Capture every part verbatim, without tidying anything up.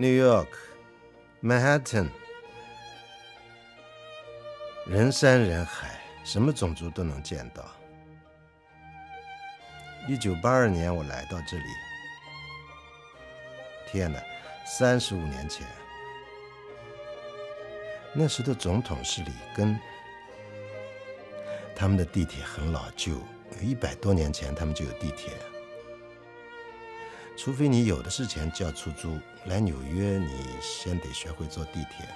New York, Manhattan， 人山人海，什么种族都能见到。一九八二年我来到这里，天哪，三十五年前，那时的总统是里根，他们的地铁很老旧，一百多年前他们就有地铁。除非你有的是钱叫出租，来纽约你先得学会坐地铁。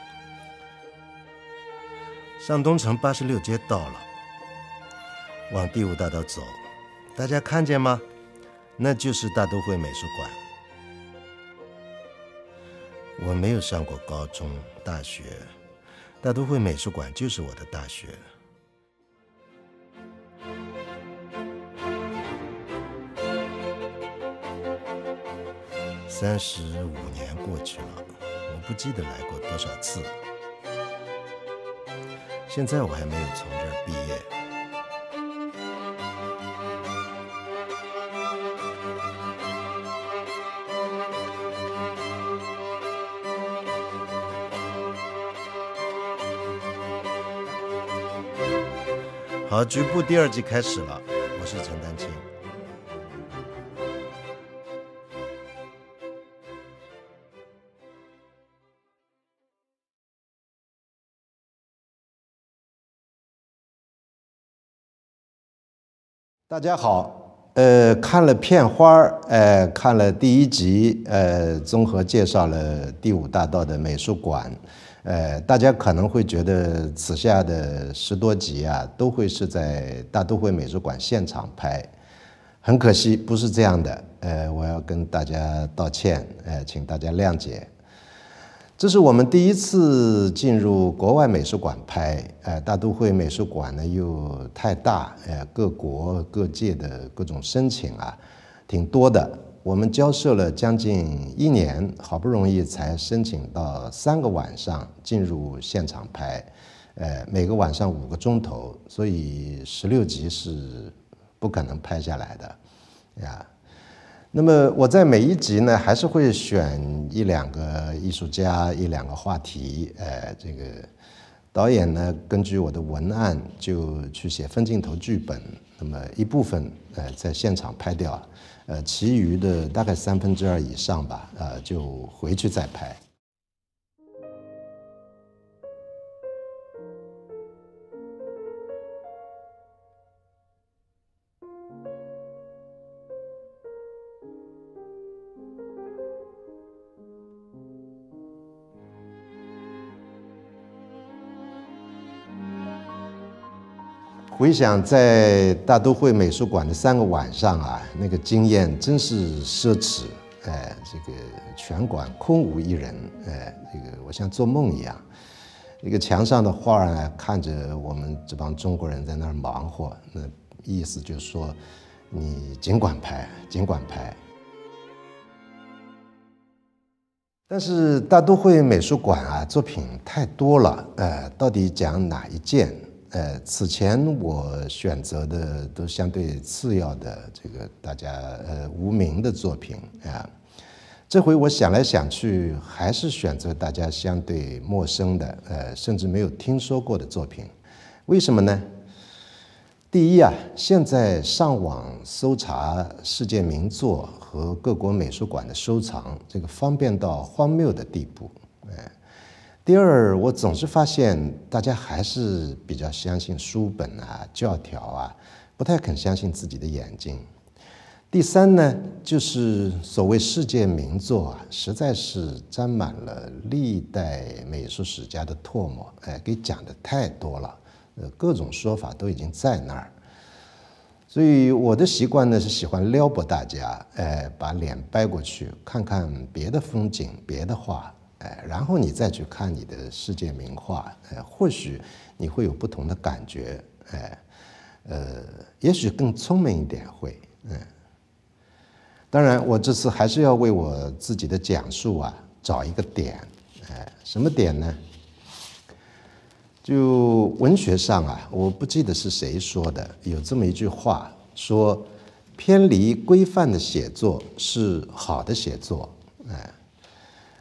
上东城八十六街到了，往第五大道走，大家看见吗？那就是大都会美术馆。我没有上过高中、大学，大都会美术馆就是我的大学。三十五年过去了，我不记得来过多少次。现在我还没有从这儿毕业。好，局部第二季开始了，我是陈丹青。大家好，呃，看了片花，呃，看了第一集，呃，综合介绍了第五大道的美术馆，呃，大家可能会觉得此下的十多集啊，都会是在大都会美术馆现场拍，很可惜不是这样的，呃，我要跟大家道歉，呃，请大家谅解。这是我们第一次进入国外美术馆拍，呃，大都会美术馆呢又太大，呃，各国各界的各种申请啊，挺多的。我们交涉了将近一年，好不容易才申请到三个晚上进入现场拍，呃，每个晚上五个钟头，所以十六集是不可能拍下来的，呀。那么我在每一集呢，还是会选一两个艺术家、一两个话题，呃，这个导演呢，根据我的文案就去写分镜头剧本，那么一部分呃在现场拍掉，呃，其余的大概三分之二以上吧，呃，就回去再拍。回想在大都会美术馆的三个晚上啊，那个经验真是奢侈，哎，这个全馆空无一人，哎，这个我像做梦一样。一个墙上的画呢，看着我们这帮中国人在那儿忙活，那意思就是说，你尽管拍，尽管拍。但是大都会美术馆啊，作品太多了，呃，到底讲哪一件？呃，此前我选择的都相对次要的，这个大家呃无名的作品啊。这回我想来想去，还是选择大家相对陌生的，呃，甚至没有听说过的作品。为什么呢？第一啊，现在上网搜查世界名作和各国美术馆的收藏，这个方便到荒谬的地步，哎。第二，我总是发现大家还是比较相信书本啊、教条啊，不太肯相信自己的眼睛。第三呢，就是所谓世界名作啊，实在是沾满了历代美术史家的唾沫，哎，给讲的太多了，呃，各种说法都已经在那儿。所以我的习惯呢是喜欢撩拨大家，哎，把脸掰过去，看看别的风景、别的画。哎，然后你再去看你的世界名画，哎，或许你会有不同的感觉，哎，呃，也许更聪明一点会，嗯。当然，我这次还是要为我自己的讲述啊找一个点，哎，什么点呢？就文学上啊，我不记得是谁说的，有这么一句话，说偏离规范的写作是好的写作，哎。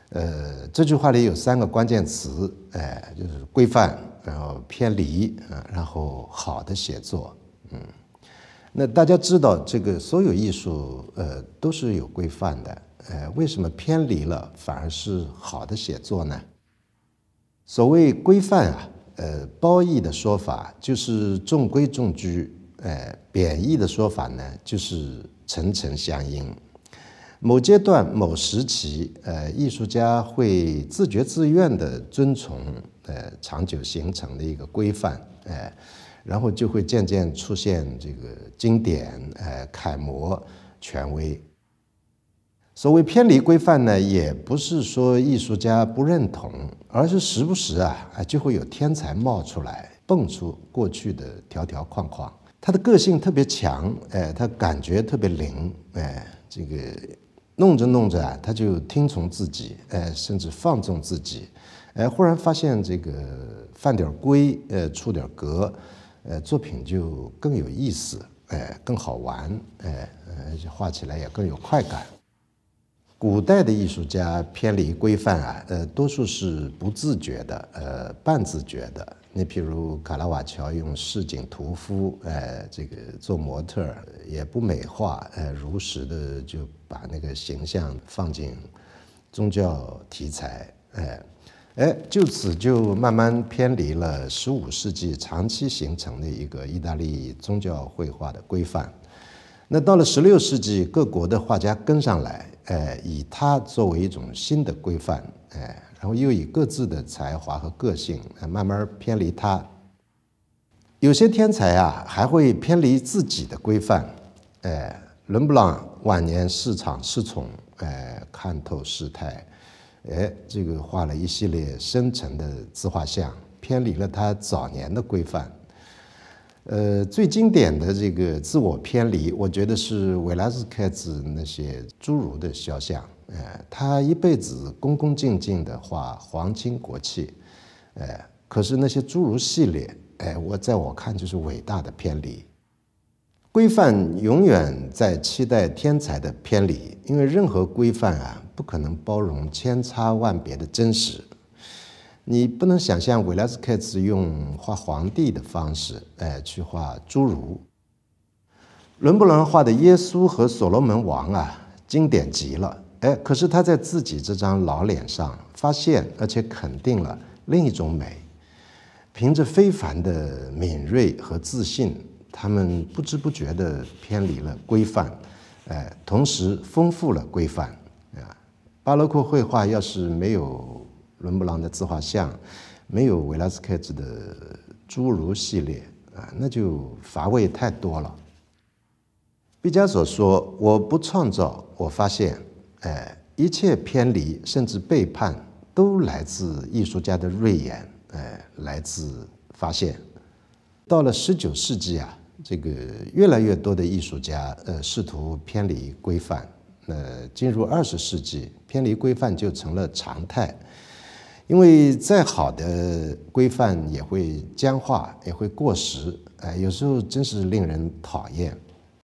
呃，这句话里有三个关键词，哎，就是规范，然后偏离，啊，然后好的写作，嗯。那大家知道，这个所有艺术，呃，都是有规范的，呃，为什么偏离了反而是好的写作呢？所谓规范啊，呃，褒义的说法就是中规中矩，呃，贬义的说法呢就是层层相因。某阶段、某时期，呃，艺术家会自觉自愿地遵从，呃，长久形成的一个规范，呃，然后就会渐渐出现这个经典、呃，楷模、权威。所谓偏离规范呢，也不是说艺术家不认同，而是时不时啊，就会有天才冒出来，蹦出过去的条条框框。他的个性特别强，哎，他感觉特别灵，哎，这个弄着弄着啊，他就听从自己，哎，甚至放纵自己，哎，忽然发现这个犯点规，呃，出点格，呃，作品就更有意思，哎，更好玩，哎，呃，画起来也更有快感。古代的艺术家偏离规范啊，呃，多数是不自觉的，呃，半自觉的。你譬如卡拉瓦乔用市井屠夫，呃，这个做模特，也不美化，呃，如实的就把那个形象放进宗教题材，哎，哎，就此就慢慢偏离了十五世纪长期形成的一个意大利宗教绘画的规范。那到了十六世纪，各国的画家跟上来，哎，以它作为一种新的规范，哎，然后又以各自的才华和个性，慢慢偏离它。有些天才啊，还会偏离自己的规范，哎，伦勃朗晚年市场失宠，哎，看透事态，哎，这个画了一系列深沉的自画像，偏离了他早年的规范。呃，最经典的这个自我偏离，我觉得是维拉斯开兹那些侏儒的肖像。呃，他一辈子恭恭敬敬地画皇亲国戚，呃，可是那些侏儒系列，哎，我在我看就是伟大的偏离。规范永远在期待天才的偏离，因为任何规范啊，不可能包容千差万别的真实。你不能想象维拉斯开兹用画皇帝的方式，哎，去画侏儒。伦勃朗画的耶稣和所罗门王啊，经典极了，哎，可是他在自己这张老脸上发现，而且肯定了另一种美。凭着非凡的敏锐和自信，他们不知不觉地偏离了规范，哎，同时丰富了规范啊。巴洛克绘画要是没有伦勃朗的自画像，没有维拉斯开兹的侏儒系列啊，那就乏味太多了。毕加索说：“我不创造，我发现，哎，一切偏离甚至背叛，都来自艺术家的锐眼，哎，来自发现。”到了十九世纪啊，这个越来越多的艺术家，呃，试图偏离规范。那进入二十世纪，偏离规范就成了常态。因为再好的规范也会僵化，也会过时，哎，有时候真是令人讨厌。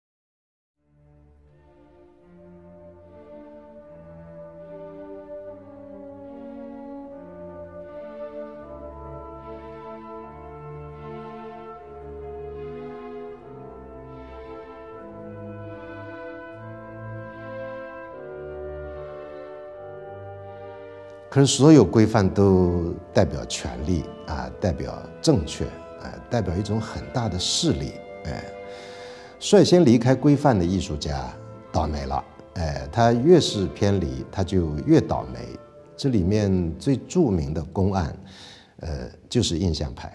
可是所有规范都代表权力啊，代表正确，啊，代表一种很大的势力，哎，率先离开规范的艺术家倒霉了，哎，他越是偏离，他就越倒霉。这里面最著名的公案，呃，就是印象派。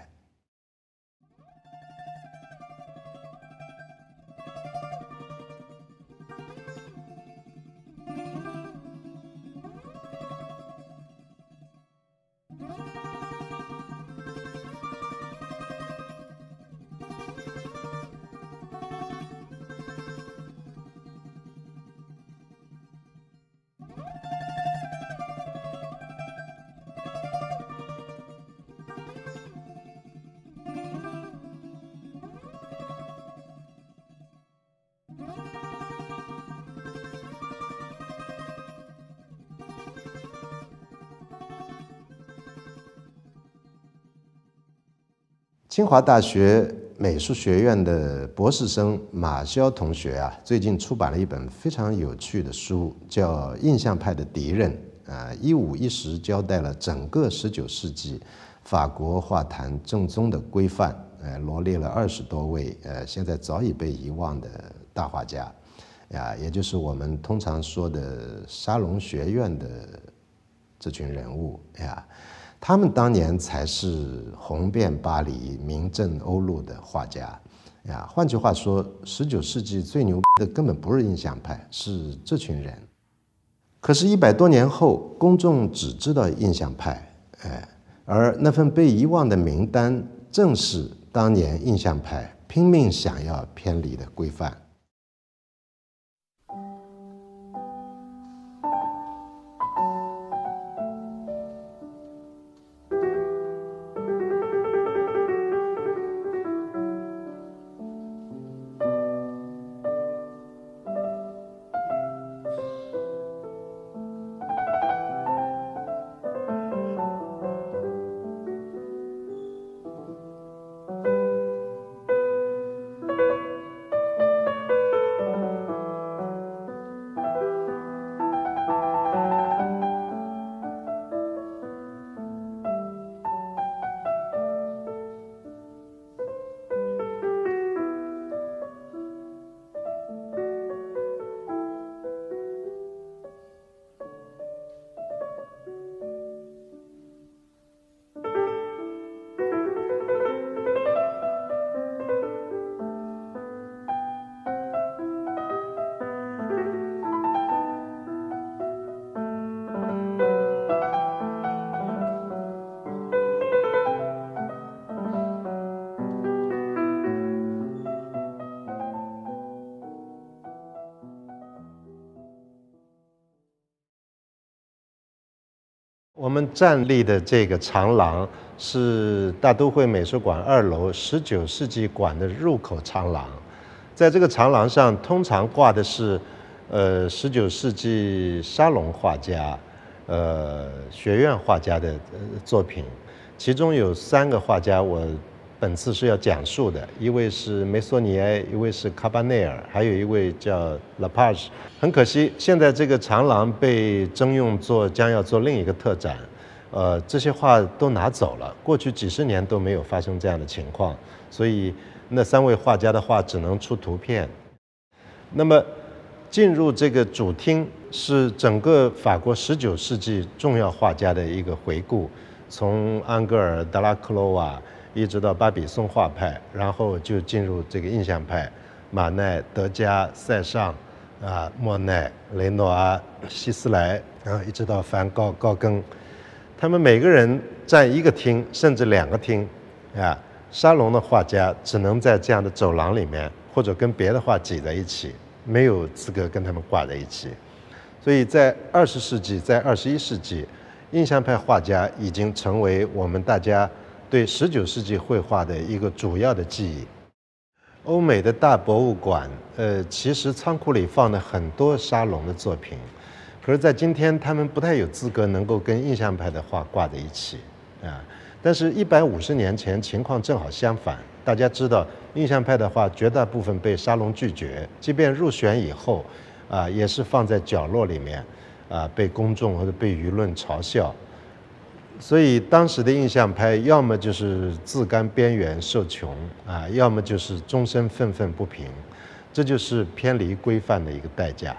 清华大学美术学院的博士生马肖同学啊，最近出版了一本非常有趣的书，叫《印象派的敌人》啊，一五一十交代了整个十九世纪法国画坛正宗的规范，呃，罗列了二十多位呃现在早已被遗忘的大画家，呀，也就是我们通常说的沙龙学院的这群人物呀。他们当年才是红遍巴黎、名震欧陆的画家呀。换句话说，十九世纪最牛的根本不是印象派，是这群人。可是，一百多年后，公众只知道印象派，哎，而那份被遗忘的名单，正是当年印象派拼命想要偏离的规范。我们站立的这个长廊是大都会美术馆二楼十九世纪馆的入口长廊，在这个长廊上，通常挂的是，呃，十九世纪沙龙画家，呃，学院画家的作品，其中有三个画家我本次是要讲述的，一位是梅索尼埃，一位是卡巴内尔，还有一位叫拉帕什。很可惜，现在这个长廊被征用做将要做另一个特展，呃，这些画都拿走了。过去几十年都没有发生这样的情况，所以那三位画家的画只能出图片。那么进入这个主厅是整个法国十九世纪重要画家的一个回顾，从安格尔、德拉克罗瓦一直到巴比松画派，然后就进入这个印象派，马奈、德加、塞尚、啊莫奈、雷诺阿、希斯莱，然后一直到梵高、高更，他们每个人占一个厅，甚至两个厅，啊，沙龙的画家只能在这样的走廊里面，或者跟别的画挤在一起，没有资格跟他们挂在一起。所以在二十世纪，在二十一世纪，印象派画家已经成为我们大家对十九世纪绘画的一个主要的记忆。欧美的大博物馆，呃，其实仓库里放了很多沙龙的作品，可是，在今天他们不太有资格能够跟印象派的画挂在一起啊。但是，一百五十年前情况正好相反。大家知道，印象派的画绝大部分被沙龙拒绝，即便入选以后，啊，也是放在角落里面，啊，被公众或者被舆论嘲笑。所以当时的印象派要么就是自甘边缘受穷啊，要么就是终身愤愤不平，这就是偏离规范的一个代价。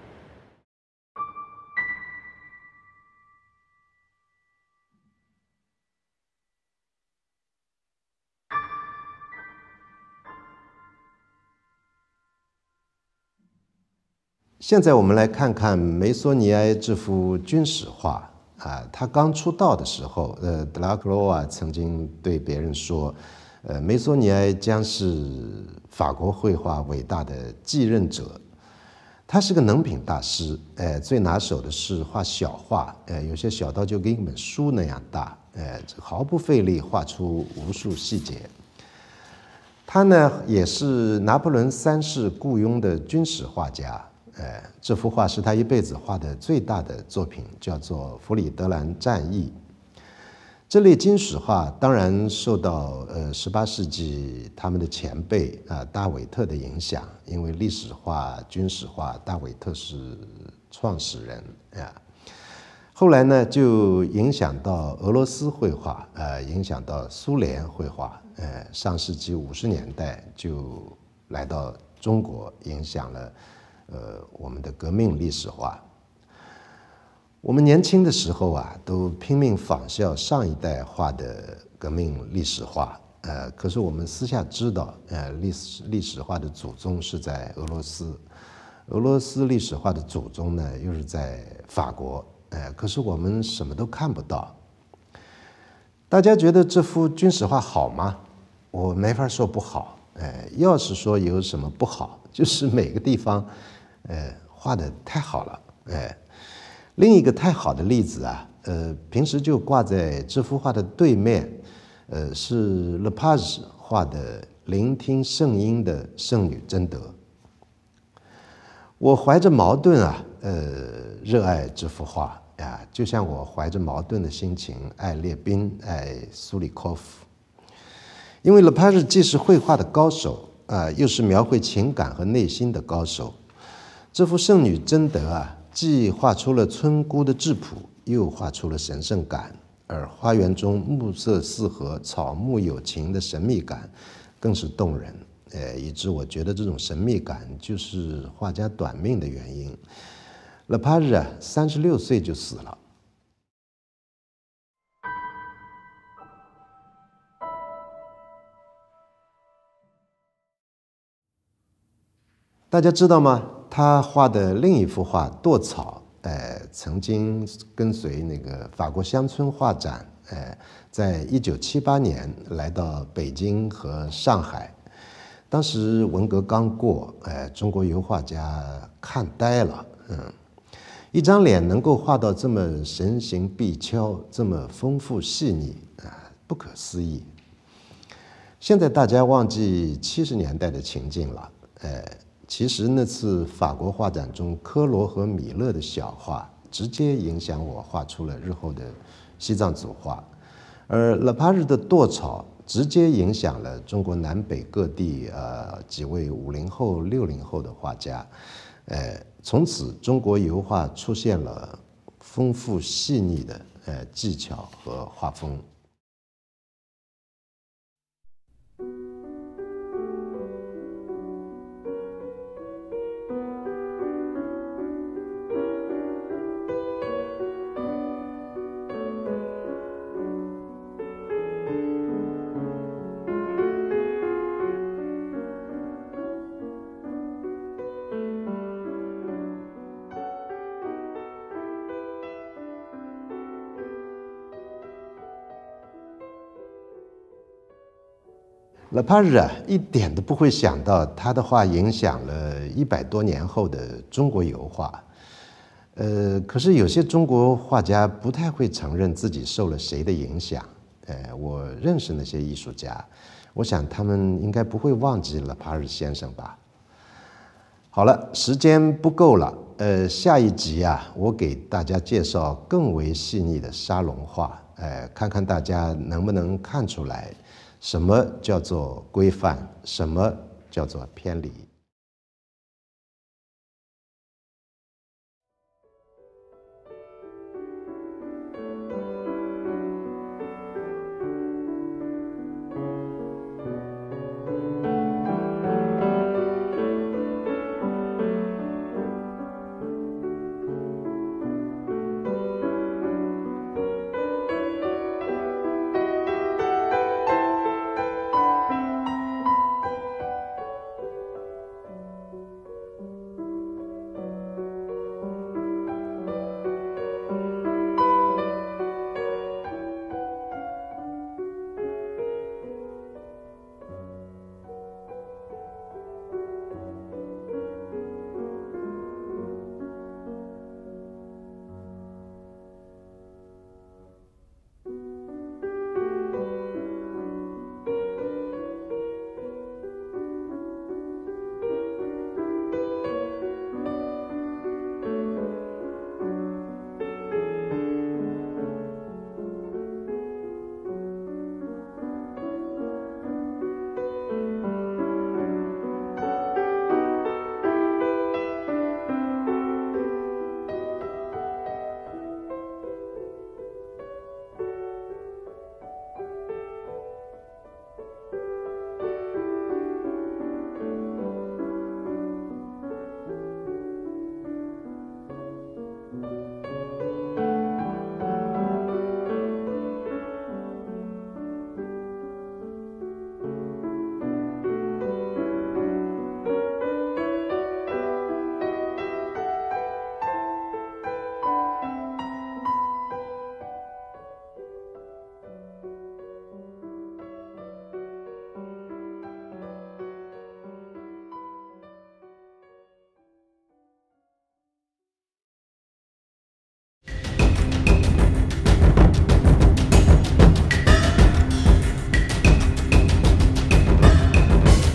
现在我们来看看梅索尼埃这幅军史画啊，他刚出道的时候，呃，德拉克罗瓦曾经对别人说，呃，梅索尼埃将是法国绘画伟大的继任者。他是个能品大师，呃，最拿手的是画小画，呃，有些小到就跟一本书那样大，呃，毫不费力画出无数细节。他呢，也是拿破仑三世雇佣的军史画家。呃，这幅画是他一辈子画的最大的作品，叫做《弗里德兰战役》。 这类军史画当然受到呃十八世纪他们的前辈啊大韦特的影响，因为历史画、军史画，大韦特是创始人啊。后来呢，就影响到俄罗斯绘画，呃，影响到苏联绘画，呃，上世纪五十年代就来到中国，影响了呃我们的革命历史画。我们年轻的时候啊，都拼命仿效上一代画的革命历史画，呃，可是我们私下知道，呃，历史历史画的祖宗是在俄罗斯，俄罗斯历史画的祖宗呢又是在法国，呃，可是我们什么都看不到。大家觉得这幅军史画好吗？我没法说不好，呃，要是说有什么不好，就是每个地方，呃，画得太好了，呃。另一个太好的例子啊，呃，平时就挂在这幅画的对面，呃，是勒帕日画的聆听圣音的圣女贞德。我怀着矛盾啊，呃，热爱这幅画呀，就像我怀着矛盾的心情爱列宾、爱苏里科夫。因为勒帕日既是绘画的高手啊，又是描绘情感和内心的高手。这幅圣女贞德啊，既画出了村姑的质朴，又画出了神圣感，而花园中暮色四合、草木有情的神秘感更是动人。呃，以致我觉得这种神秘感就是画家短命的原因。勒帕日啊，三十六岁就死了。大家知道吗？他画的另一幅画《堕草》，呃，曾经跟随那个法国乡村画展，呃，在一九七八年来到北京和上海。当时文革刚过，呃，中国油画家看呆了，嗯，一张脸能够画到这么神形毕肖，这么丰富细腻啊，不可思议。现在大家忘记七十年代的情境了，呃。其实那次法国画展中，科罗和米勒的小画直接影响我画出了日后的西藏组画，而勒帕日的堕草直接影响了中国南北各地呃几位五零后、六零后的画家，呃，从此中国油画出现了丰富细腻的呃技巧和画风。勒帕日啊，一点都不会想到他的画影响了一百多年后的中国油画。呃，可是有些中国画家不太会承认自己受了谁的影响。呃，我认识那些艺术家，我想他们应该不会忘记勒帕日先生吧。好了，时间不够了。呃，下一集啊，我给大家介绍更为细腻的沙龙画，呃，看看大家能不能看出来。什么叫做规范？什么叫做偏离？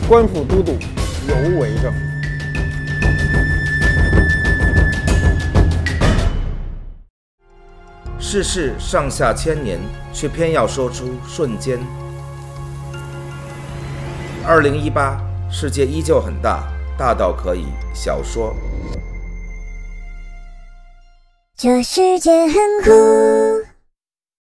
官府都督尤为正。 世事上下千年，却偏要说出瞬间。二零一八，世界依旧很大，大到可以小说。 这世界很酷。